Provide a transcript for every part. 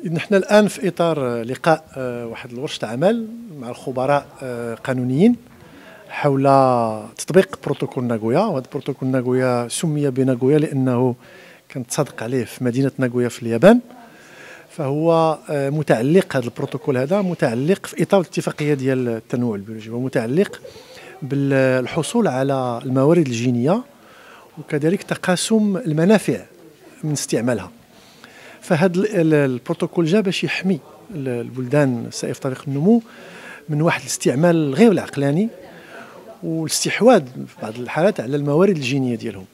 نحن الآن في إطار لقاء واحد الورشة عمل مع الخبراء قانونيين حول تطبيق بروتوكول ناغويا. وهذا بروتوكول ناغويا سمي بناغويا لأنه كان تصادق عليه في مدينة ناغويا في اليابان. فهو متعلق، هذا البروتوكول هذا متعلق في إطار الاتفاقية ديال التنوع البيولوجي، ومتعلق بالحصول على الموارد الجينية وكذلك تقاسم المنافع من استعمالها. فهذا البروتوكول جا باش يحمي البلدان السائرة في طريق النمو من واحد الاستعمال الغير العقلاني والاستحواذ في بعض الحالات على الموارد الجينية ديالهم.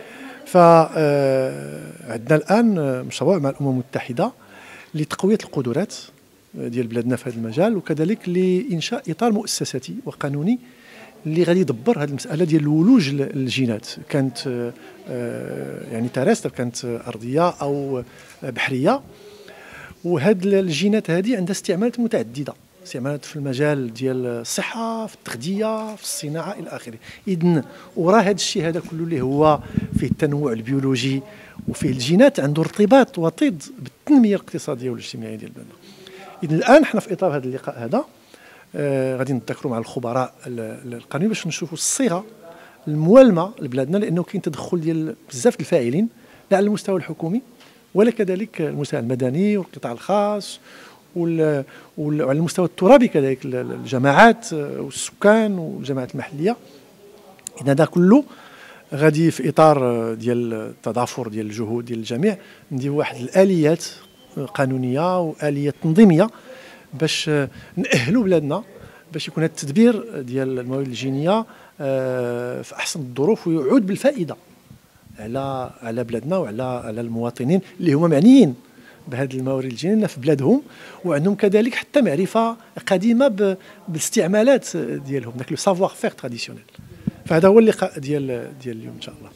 فعندنا الآن مشروع مع الأمم المتحدة لتقوية القدرات ديال بلادنا في هذا المجال، وكذلك لإنشاء إطار مؤسساتي وقانوني اللي غادي يدبر هذه المسألة ديال الولوج الجينات، كانت يعني تراستر، كانت أرضية أو بحرية. وهاد الجينات هذه عندها استعمالات متعددة، استعمالات في المجال ديال الصحة، في التغذية، في الصناعة إلى آخره. إذن وراء هذا الشيء هذا كله اللي هو فيه التنوع البيولوجي وفيه الجينات عنده ارتباط وطيد بالتنمية الاقتصادية والاجتماعية ديال بلادنا. إذن الآن حنا في إطار هذا اللقاء هذا غادي نتذكروا مع الخبراء القانونيين باش نشوفوا الصيغة الموالمة لبلادنا، لأنه كاين تدخل ديال بزاف الفاعلين لا على المستوى الحكومي ولا كذلك المستوى المدني والقطاع الخاص وعلى المستوى الترابي كذلك الجماعات والسكان والجماعات المحلية. إذن هذا كله غادي في إطار ديال التضافر ديال الجهود ديال الجميع نديروا واحد الآليات قانونية وآليات تنظيمية باش نأهلوا بلادنا باش يكون هذا التدبير ديال الموارد الجينية في أحسن الظروف ويعود بالفائدة على بلادنا وعلى المواطنين اللي هما معنيين بهذه الموارد الجينية في بلادهم، وعندهم كذلك حتى معرفة قديمة بالاستعمالات ديالهم، داك لو سافوار فير تراديسيونيل. فهذا هو اللقاء ديال اليوم إن شاء الله.